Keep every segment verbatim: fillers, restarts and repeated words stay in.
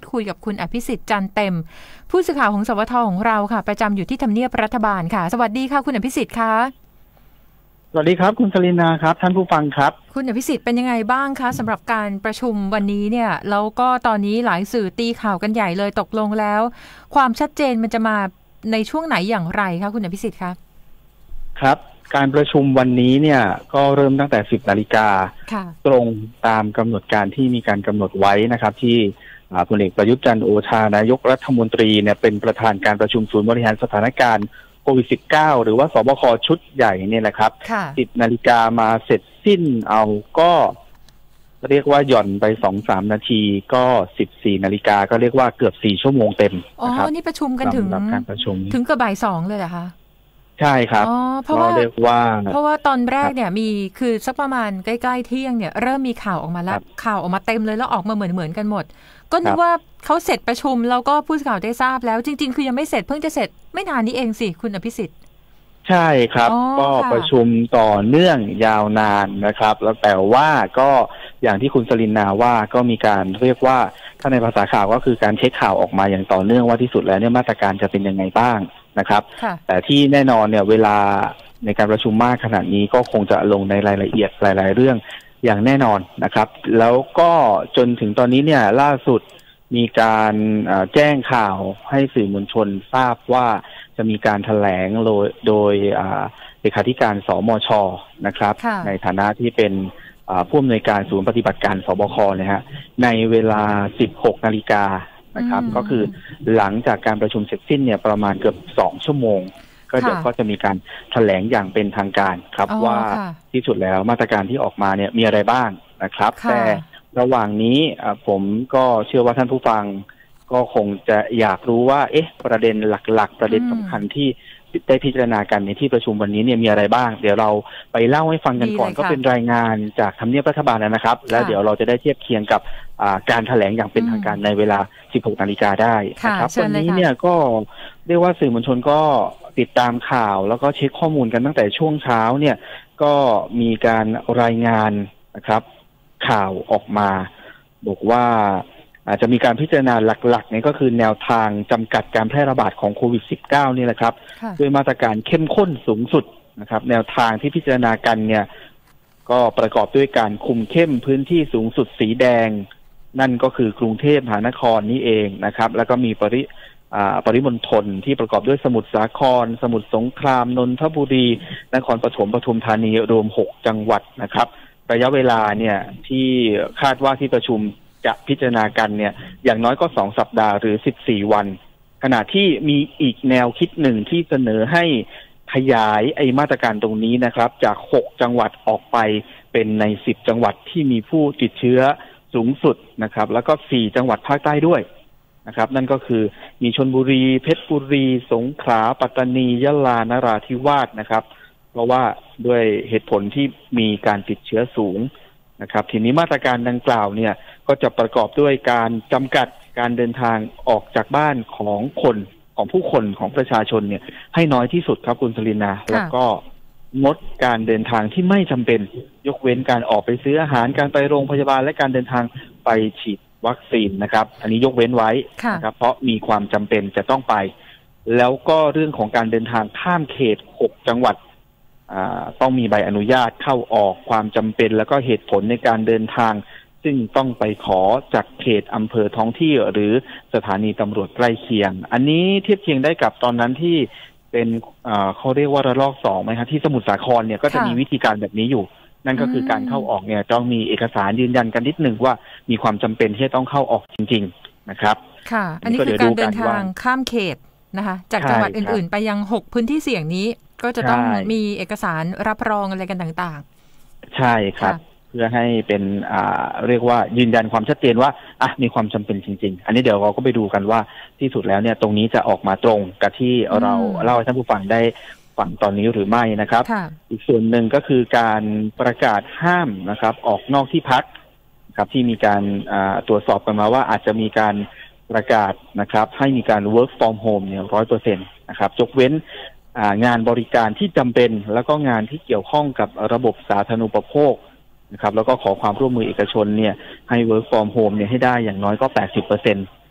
คุยกับคุณอภิสิทธิ์จันเต็มผู้สื่อข่าวของสวทของเราค่ะประจำอยู่ที่ทำเนียบรัฐบาลค่ะสวัสดีค่ะคุณอภิสิทธิ์ค่ะสวัสดีครับคุณสลินาครับท่านผู้ฟังครับคุณอภิสิทธิ์เป็นยังไงบ้างคะสำหรับการประชุมวันนี้เนี่ยแล้วก็ตอนนี้หลายสื่อตีข่าวกันใหญ่เลยตกลงแล้วความชัดเจนมันจะมาในช่วงไหนอย่างไรคะคุณอภิสิทธิ์คะครับการประชุมวันนี้เนี่ยก็เริ่มตั้งแต่สิบนาฬิกาตรงตามกำหนดการที่มีการกำหนดไว้นะครับที่พลเอกประยุทธ์จันทร์โอชานายกรัฐมนตรีเนี่ยเป็นประธานการประชุมศูนย์บริหารสถานการณ์โควิด สิบเก้า หรือว่าสบคชุดใหญ่เนี่ยนะครับสิบนาฬิกามาเสร็จสิ้นเอาก็เรียกว่าหย่อนไป สองถึงสาม นาทีก็สิบสี่นาฬิกาก็เรียกว่าเกือบสี่ชั่วโมงเต็มนะครับอ๋อนี่ประชุมกันถึงการประชุมถึงกับบ่ายสองเลยเหรอคะใช่ครับอ๋อเพราะว่าเพราะว่าตอนแรกเนี่ยมีคือสักประมาณใกล้ๆเที่ยงเนี่ยเริ่มมีข่าวออกมาแล้วข่าวออกมาเต็มเลยแล้วออกมาเหมือนเหมือนกันหมดก็นึกว่าเขาเสร็จประชุมแล้วก็ผู้สื่อข่าวได้ทราบแล้วจริงๆคือยังไม่เสร็จเพิ่งจะเสร็จไม่นานนี้เองสิคุณอภิสิทธิ์ใช่ครับก็ประชุมต่อเนื่องยาวนานนะครับแล้วแต่ว่าก็อย่างที่คุณสลินนาว่าก็มีการเรียกว่าถ้าในภาษาข่าวก็คือการเช็คข่าวออกมาอย่างต่อเนื่องว่าที่สุดแล้วเนี่ยมาตรการจะเป็นยังไงบ้างนะครับแต่ที่แน่นอนเนี่ยเวลาในการประชุมมากขนาดนี้ก็คงจะลงในรายละเอียดหลายๆเรื่องอย่างแน่นอนนะครับแล้วก็จนถึงตอนนี้เนี่ยล่าสุดมีการแจ้งข่าวให้สื่อมวลชนทราบว่าจะมีการแถลงโดยโดยเลขาธิการสมช.นะครับในฐานะที่เป็นผู้อำนวยการศูนย์ปฏิบัติการสบคนะฮะในเวลา สิบหกนาฬิกานะครับก็คือหลังจากการประชุมเสร็จสิ้นเนี่ยประมาณเกือบสองชั่วโมงก็เดี๋ยวก็จะมีการแถลงอย่างเป็นทางการครับว่าที่สุดแล้วมาตรการที่ออกมาเนี่ยมีอะไรบ้างนะครับแต่ระหว่างนี้ผมก็เชื่อว่าท่านผู้ฟังก็คงจะอยากรู้ว่าเอ๊ะประเด็นหลักๆประเด็นสำคัญที่ได้พิจารณากันในที่ประชุมวันนี้เนี่ยมีอะไรบ้างเดี๋ยวเราไปเล่าให้ฟังกันก่อนก็เป็นรายงานจากทำเนียบรัฐบาลนะครับแล้วเดี๋ยวเราจะได้เทียบเคียงกับการแถลงอย่างเป็นทางการในเวลา สิบหกนาฬิกาได้นะครับวันนี้เนี่ยก็เรียกว่าสื่อมวลชนก็ติดตามข่าวแล้วก็เช็คข้อมูลกันตั้งแต่ช่วงเช้าเนี่ยก็มีการรายงานนะครับข่าวออกมาบอกว่าอาจจะมีการพิจารณาหลักๆนี่ก็คือแนวทางจำกัดการแพร่ระบาดของโควิด สิบเก้า นี่แหละครับด้วยมาตรการเข้มข้นสูงสุดนะครับแนวทางที่พิจารณากันเนี่ยก็ประกอบด้วยการคุมเข้มพื้นที่สูงสุดสีแดงนั่นก็คือกรุงเทพมหานครนี่เองนะครับแล้วก็มีปริปริมณฑลที่ประกอบด้วยสมุทรสาครสมุทรสงครามนนทบุรีนครปฐมปทุมธานีรวมหกจังหวัดนะครับระยะเวลาเนี่ยที่คาดว่าที่ประชุมจะพิจารณากันเนี่ยอย่างน้อยก็สองสัปดาห์หรือสิบสี่วันขณะที่มีอีกแนวคิดหนึ่งที่เสนอให้ขยายไอ้มาตรการตรงนี้นะครับจากหกจังหวัดออกไปเป็นในสิบจังหวัดที่มีผู้ติดเชื้อสูงสุดนะครับแล้วก็สี่จังหวัดภาคใต้ด้วยนะครับนั่นก็คือมีชลบุรีเพชรบุรีสงขลาปัตตานียะลานราธิวาสนะครับเพราะว่าด้วยเหตุผลที่มีการติดเชื้อสูงนะครับทีนี้มาตรการดังกล่าวเนี่ยก็จะประกอบด้วยการจำกัดการเดินทางออกจากบ้านของคนของผู้คนของประชาชนเนี่ยให้น้อยที่สุดครับคุณสลินาแล้วก็งดการเดินทางที่ไม่จำเป็นยกเว้นการออกไปซื้ออาหารการไปโรงพยาบาลและการเดินทางไปฉีดวัคซีนนะครับอันนี้ยกเว้นไว้นะครับเพราะมีความจำเป็นจะต้องไปแล้วก็เรื่องของการเดินทางข้ามเขตหกจังหวัดต้องมีใบอนุญาตเข้าออกความจำเป็นแล้วก็เหตุผลในการเดินทางซึ่งต้องไปขอจากเขตอำเภอท้องที่หรือสถานีตำรวจใกล้เคียงอันนี้เทียบเคียงได้กับตอนนั้นที่เป็นเขาเรียกว่าระลอกสองไหมครับที่สมุทรสาครเนี่ยก็จะมีวิธีการแบบนี้อยู่นั่นก็คือการเข้าออกเนี่ยต้องมีเอกสารยืนยันกันนิดหนึ่งว่ามีความจำเป็นที่จะต้องเข้าออกจริงๆนะครับค่ะอันนี้คือการเดินทางข้ามเขตนะคะจากจังหวัดอื่นๆไปยังหกพื้นที่เสี่ยงนี้ก็จะต้องมีเอกสารรับรองอะไรกันต่างๆใช่ครับเพื่อให้เป็นอ่าเรียกว่ายืนยันความชัดเจนว่าอ่ะมีความจำเป็นจริงๆอันนี้เดี๋ยวเราก็ไปดูกันว่าที่สุดแล้วเนี่ยตรงนี้จะออกมาตรงกับที่เราเล่าให้ท่านผู้ฟังได้ฟังตอนนี้หรือไม่นะครับอีกส่วนหนึ่งก็คือการประกาศห้ามนะครับออกนอกที่พักครับที่มีการอ่าตรวจสอบกันมาว่าอาจจะมีการประกาศนะครับให้มีการ work from home เนี่ย ร้อยเปอร์เซ็นต์ นะครับยกเว้นงานบริการที่จำเป็นแล้วก็งานที่เกี่ยวข้องกับระบบสาธารณูปโภคนะครับแล้วก็ขอความร่วมมือเอกชนเนี่ยให้ work from home เนี่ยให้ได้อย่างน้อยก็ แปดสิบเปอร์เซ็นต์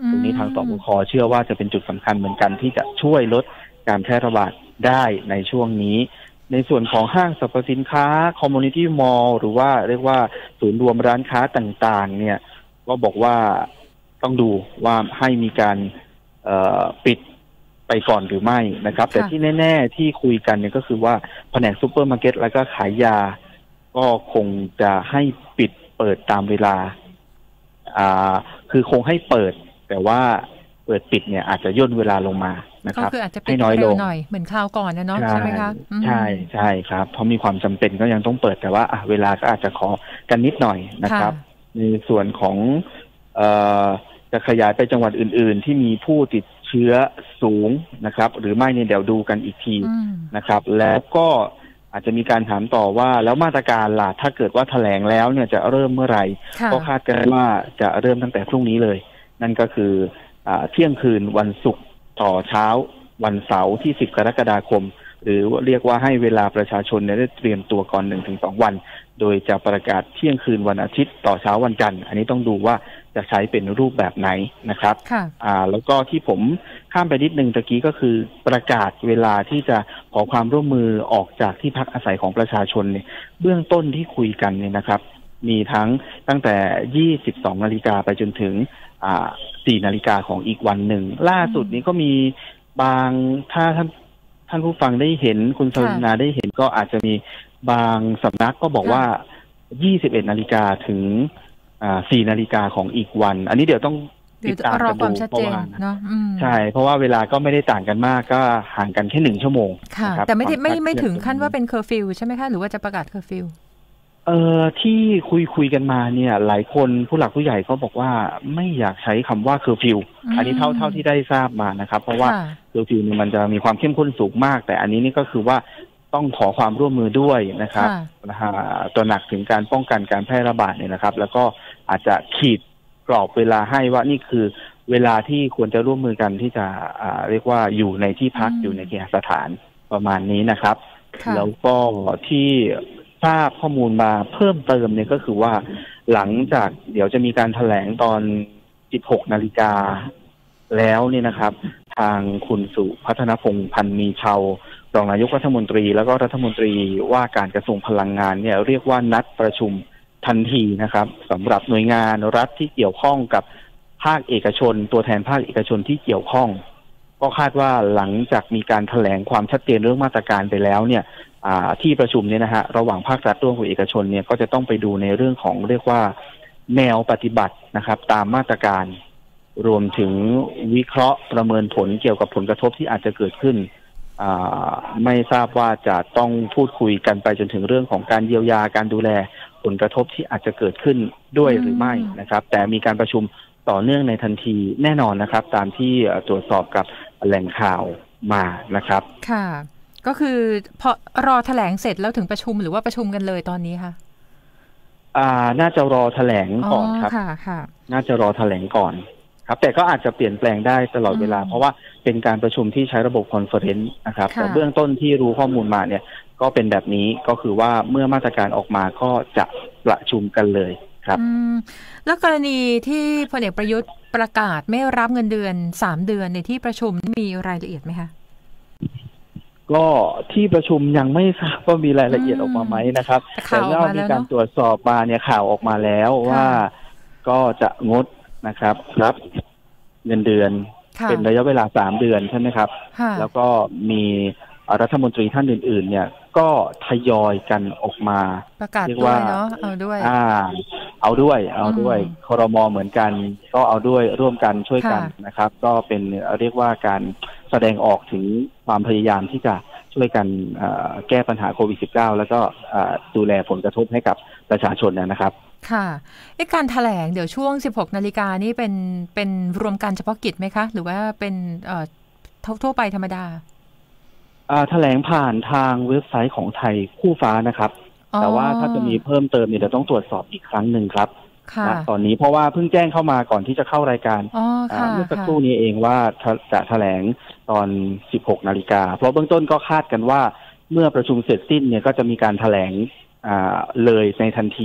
ตรงนี้ทางสบคเชื่อว่าจะเป็นจุดสำคัญเหมือนกันที่จะช่วยลดการแพร่ระบาดได้ในช่วงนี้ในส่วนของห้างสรรพสินค้าคอมมูนิตี้มอลล์หรือว่าเรียกว่าศูนย์รวมร้านค้าต่างๆเนี่ยก็บอกว่าต้องดูว่าให้มีการปิดไปก่อนหรือไม่นะครับแต่ที่แน่ๆที่คุยกันเนี่ยก็คือว่าแผนกซูเปอร์มาร์เก็ตแล้วก็ขายยาก็คงจะให้ปิดเปิดตามเวลาอ่าคือคงให้เปิดแต่ว่าเปิดปิดเนี่ยอาจจะย่นเวลาลงมานะครับก็คืออาจจะให้น้อยลงหน่อยเหมือนคราวก่อนนะเนาะใช่ไหมคะใช่ใช่ครับเพราะมีความจำเป็นก็ยังต้องเปิดแต่ว่าอ่ะเวลาก็อาจจะขอกันนิดหน่อยนะครับในส่วนของเอ่อจะขยายไปจังหวัดอื่นๆที่มีผู้ติดเชื้อสูงนะครับหรือไม่เนี่ยเดี๋ยวดูกันอีกทีนะครับแล้วก็อาจจะมีการถามต่อว่าแล้วมาตรการล่ะถ้าเกิดว่าแถลงแล้วเนี่ยจะเริ่มเมื่อไหร่ก็คาดกันว่าจะเริ่มตั้งแต่พรุ่งนี้เลยนั่นก็คือเที่ยงคืนวันศุกร์ต่อเช้าวันเสาร์ที่สิบกรกฎาคมหรือเรียกว่าให้เวลาประชาชนได้เตรียมตัวก่อน หนึ่งถึงสอง วันโดยจะประกาศเที่ยงคืนวันอาทิตย์ต่อเช้าวันจันทร์อันนี้ต้องดูว่าจะใช้เป็นรูปแบบไหนนะครับอ่าแล้วก็ที่ผมข้ามไปนิดนึงตะกี้ก็คือประกาศเวลาที่จะขอความร่วมมือออกจากที่พักอาศัยของประชาชนเนี่ยเบื้องต้นที่คุยกันเนี่ยนะครับมีทั้งตั้งแต่ยี่สิบสองนาฬิกาไปจนถึงอ่าสี่นาฬิกาของอีกวันหนึ่งล่าสุดนี้ก็มีบางถ้าท่านท่านผู้ฟังได้เห็นคุณสรินาได้เห็นก็อาจจะมีบางสำนักก็บอกว่ายี่สิบเอ็ดนาฬิกาถึงอ่าสี่นาฬิกาของอีกวันอันนี้เดี๋ยวต้องติดตามกันดูเพราะว่าใช่เพราะว่าเวลาก็ไม่ได้ต่างกันมากก็ห่างกันแค่หนึ่งชั่วโมงค่ะแต่ไม่ไม่ไม่ถึงขั้นว่าเป็นเคอร์ฟิวใช่ไหมคะหรือว่าจะประกาศเคอร์ฟิวเอ่อที่คุยคุยกันมาเนี่ยหลายคนผู้หลักผู้ใหญ่เขาบอกว่าไม่อยากใช้คำว่าเคอร์ฟิวอันนี้เท่าเท่าที่ได้ทราบมานะครับเพราะว่าเคอร์ฟิวเนี่ยมันจะมีความเข้มข้นสูงมากแต่อันนี้นี่ก็คือว่าต้องขอความร่วมมือด้วยนะครับนะฮะตัวหนักถึงการป้องกันการแพร่ระบาดเนี่ยนะครับแล้วก็อาจจะขีดกรอบเวลาให้ว่านี่คือเวลาที่ควรจะร่วมมือกันที่จะอ่าเรียกว่าอยู่ในที่พักอยู่ในเคหสถานประมาณนี้นะครับแล้วก็ที่ทราบข้อมูลมาเพิ่มเติมเนี่ยก็คือว่าหลังจากเดี๋ยวจะมีการแถลงตอน สิบหกนาฬิกาแล้วเนี่ยนะครับทางคุณสุพัฒนพงษ์พันธ์มีเชารองนายกรัฐมนตรีแล้วก็รัฐมนตรีว่าการกระทรวงพลังงานเนี่ยเรียกว่านัดประชุมทันทีนะครับสำหรับหน่วยงานรัฐที่เกี่ยวข้องกับภาคเอกชนตัวแทนภาคเอกชนที่เกี่ยวข้องก็คาดว่าหลังจากมีการแถลงความชัดเจนเรื่องมาตรการไปแล้วเนี่ยที่ประชุมเนี่ยนะฮะระหว่างภาครัฐร่วมกับเอกชนเนี่ยก็จะต้องไปดูในเรื่องของเรียกว่าแนวปฏิบัตินะครับตามมาตรการรวมถึงวิเคราะห์ประเมินผลเกี่ยวกับผลกระทบที่อาจจะเกิดขึ้นไม่ทราบว่าจะต้องพูดคุยกันไปจนถึงเรื่องของการเยียวยาการดูแลผลกระทบที่อาจจะเกิดขึ้นด้วยหรือไม่นะครับแต่มีการประชุมต่อเนื่องในทันทีแน่นอนนะครับตามที่ตรวจสอบกับแหล่งข่าวมานะครับค่ะก็คือพอรอแถลงเสร็จแล้วถึงประชุมหรือว่าประชุมกันเลยตอนนี้ค่ะอ่าน่าจะรอแถลงก่อนครับค่ะค่ะน่าจะรอแถลงก่อนครับแต่ก็อาจจะเปลี่ยนแปลงได้ตลอดเวลาเพราะว่าเป็นการประชุมที่ใช้ระบบคอนเฟอเรนซ์นะครับแต่เบื้องต้นที่รู้ข้อมูลมาเนี่ยก็เป็นแบบนี้ก็คือว่าเมื่อมาตรการออกมาก็จะประชุมกันเลยครับแล้วกรณีที่พลเอกประยุทธ์ประกาศไม่รับเงินเดือนสามเดือนในที่ประชุมมีรายละเอียดไหมคะก็ที่ประชุมยังไม่ทราบว่ามีรายละเอียดออกมาไหมนะครับแต่เมื่อมีการตรวจสอบมาเนี่ยข่าวออกมาแล้วว่าก็จะงดนะครับรับเงินเดือนเป็นระยะเวลาสามเดือนใช่ไหมครับแล้วก็มีรัฐมนตรีท่านอื่นๆเนี่ยก็ทยอยกันออกมาประกาศด้วยเนาะเอาด้วยอ่าเอาด้วยเอาด้วยครม.เหมือนกันก็เอาด้วยร่วมกันช่วยกันนะครับก็เป็นเรียกว่าการแสดงออกถึงความพยายามที่จะช่วยกันแก้ปัญหาโควิด สิบเก้า แล้วก็ดูแลผลกระทบให้กับประชาชนนะครับค่ะไอ้การแถลงเดี๋ยวช่วง สิบหกนาฬิกานี่เป็นเป็นรวมกันเฉพาะกิจไหมคะหรือว่าเป็นเอ่อทั่วไปธรรมดาแถลงผ่านทางเว็บไซต์ของไทยคู่ฟ้านะครับแต่ว่าถ้าจะมีเพิ่มเติมเนี่ยจะต้องตรวจสอบอีกครั้งหนึ่งครับณตอนนี้เพราะว่าเพิ่งแจ้งเข้ามาก่อนที่จะเข้ารายการเมื่อสักครู่นี้เองว่าจะแถลงตอน สิบหกนาฬิกาเพราะเบื้องต้นก็คาดกันว่าเมื่อประชุมเสร็จสิ้นเนี่ยก็จะมีการแถลงเลยในทันที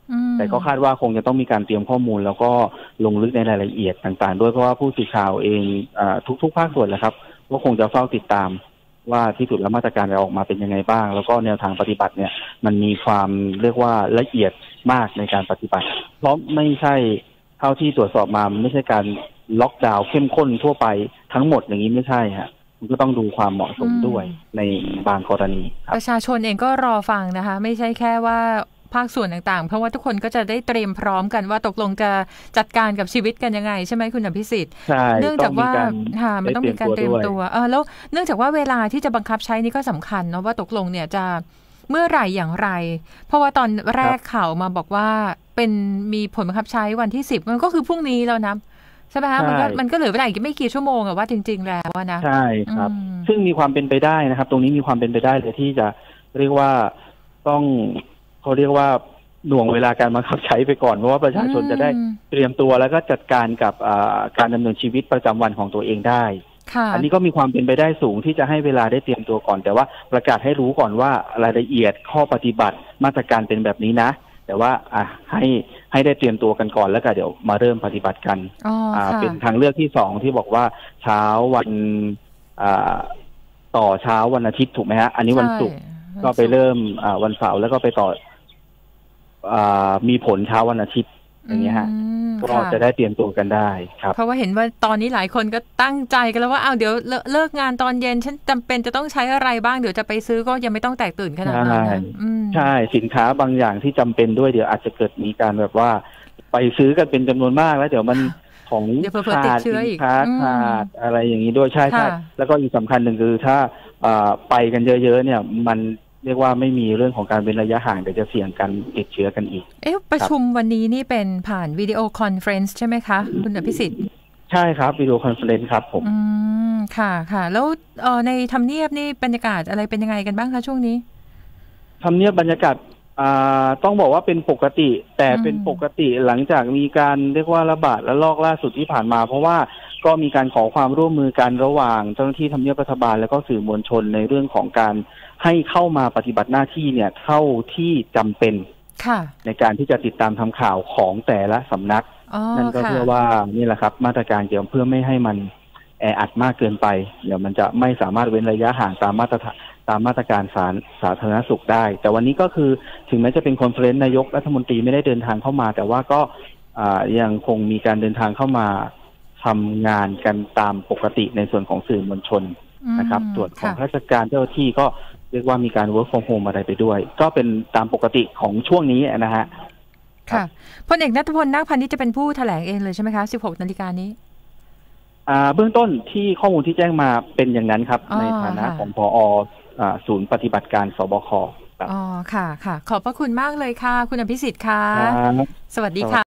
แต่ก็คาดว่าคงจะต้องมีการเตรียมข้อมูลแล้วก็ลงลึกในรายละเอียดต่างๆด้วยเพราะว่าผู้สื่อข่าวเองทุกๆภาคส่วนแหละครับก็คงจะเฝ้าติดตามว่าที่สุดแล้วมาตรการจะออกมาเป็นยังไงบ้างแล้วก็แนวทางปฏิบัติเนี่ยมันมีความเรียกว่าละเอียดมากในการปฏิบัติเพราะไม่ใช่เท่าที่ตรวจสอบมามันไม่ใช่การล็อกดาวน์เข้มข้นทั่วไปทั้งหมดอย่างนี้ไม่ใช่ฮะมันก็ต้องดูความเหมาะสมด้วยในบางกรณีประชาชนเองก็รอฟังนะคะไม่ใช่แค่ว่าภาคส่วนต่างๆเพราะว่าทุกคนก็จะได้เตรียมพร้อมกันว่าตกลงจะจัดการกับชีวิตกันยังไงใช่ไหมคุณอภิสิทธิ์เนื่องจากว่าค่ะมันต้องมีการเตรียมตัวเออแล้วเนื่องจากว่าเวลาที่จะบังคับใช้นี่ก็สำคัญเนาะว่าตกลงเนี่ยจะเมื่อไหร่อย่างไรเพราะว่าตอนแรกข่าวมาบอกว่าเป็นมีผลบังคับใช้วันที่สิบมันก็คือพรุ่งนี้แล้วนะใช่ไหมคะมันก็มันก็เหลือเวลาอีกไม่กี่ชั่วโมงอะว่าจริงๆแล้วนะใช่ครับซึ่งมีความเป็นไปได้นะครับตรงนี้มีความเป็นไปได้เลยที่จะเรียกว่าต้องเขาเรียกว่าหน่วงเวลาการบังคับใช้ไปก่อนเพราะว่าประชาชนจะได้เตรียมตัวแล้วก็จัดการกับการดำเนินชีวิตประจำวันของตัวเองได้อันนี้ก็มีความเป็นไปได้สูงที่จะให้เวลาได้เตรียมตัวก่อนแต่ว่าประกาศให้รู้ก่อนว่ารายละเอียดข้อปฏิบัติมาตรการเป็นแบบนี้นะแต่ว่าอ่ะให้ให้ได้เตรียมตัวกันก่อนแล้วก็เดี๋ยวมาเริ่มปฏิบัติกันอ่าเป็นทางเลือกที่สองที่บอกว่าเช้าวันอ่าต่อเช้าวันอาทิตย์ถูกไหมฮะอันนี้วันศุกร์ก็ไปเริ่มอ่าวันเสาร์แล้วก็ไปต่ออ่ามีผลเช้าวันอาทิตย์อย่างเงี้ยฮะก็จะได้เตรียมตัวกันได้ครับเพราะว่าเห็นว่าตอนนี้หลายคนก็ตั้งใจกันแล้วว่าอ้าวเดี๋ยวเลิกงานตอนเย็นฉันจำเป็นจะต้องใช้อะไรบ้างเดี๋ยวจะไปซื้อก็ยังไม่ต้องแตกตื่นขนาดนั้นใช่สินค้าบางอย่างที่จำเป็นด้วยเดี๋ยวอาจจะเกิดมีการแบบว่าไปซื้อกันเป็นจำนวนมากแล้วเดี๋ยวมันของขาดสินค้าขาดอะไรอย่างนี้ด้วยใช่ใช่แล้วก็อีกสำคัญหนึ่งคือถ้าไปกันเยอะๆเนี่ยมันเรียกว่าไม่มีเรื่องของการเว้นระยะห่างเดี๋ยวจะเสี่ยงกันติดเชื้อกันอีกเอ๊ะประชุมวันนี้นี่เป็นผ่านวิดีโอคอนเฟรนซ์ใช่ไหมคะคุณอภิสิทธิ์ใช่ครับวิดีโอคอนเฟรนซ์ครับผมอืมค่ะค่ะแล้วเอ่อในทำเนียบนี่บรรยากาศอะไรเป็นยังไงกันบ้างคะช่วงนี้ทำเนียบบรรยากาศอ่าต้องบอกว่าเป็นปกติแต่เป็นปกติหลังจากมีการเรียกว่าระบาดและลอกล่าสุดที่ผ่านมาเพราะว่าก็มีการขอความร่วมมือกันระหว่างเจ้าหน้าที่ทำเนียบรัฐบาลและก็สื่อมวลชนในเรื่องของการให้เข้ามาปฏิบัติหน้าที่เนี่ยเท่าที่จำเป็นในการที่จะติดตามทำข่าวของแต่ละสำนักนั่นก็เพื่อว่านี่แหละครับมาตรการเกี่ยวเพื่อไม่ให้มันแออัดมากเกินไปเดี๋ยวมันจะไม่สามารถเว้นระยะห่างตามมาตรตามมาตรการสาสาธารณสุขได้แต่วันนี้ก็คือถึงแม้จะเป็นคอนเฟอเรนซ์นายกรัฐมนตรีไม่ได้เดินทางเข้ามาแต่ว่าก็ยังคงมีการเดินทางเข้ามาทำงานกันตามปกติในส่วนของสื่อมวลชนนะครับส่วนของราชการเจ้าหน้าที่ก็เรียกว่ามีการ work from home อะไรไปด้วยก็เป็นตามปกติของช่วงนี้นะฮะค่ะพลเอกณัฐพล นาคพานิชจะเป็นผู้แถลงเองเลยใช่ไหมคะสิบหกนาฬิกานี้อ่าเบื้องต้นที่ข้อมูลที่แจ้งมาเป็นอย่างนั้นครับในฐานะของผอ.ศูนย์ปฏิบัติการสบค. อ๋อค่ะค่ะขอบพระคุณมากเลยค่ะคุณอภิสิทธิ์ค่ะสวัสดีค่ะ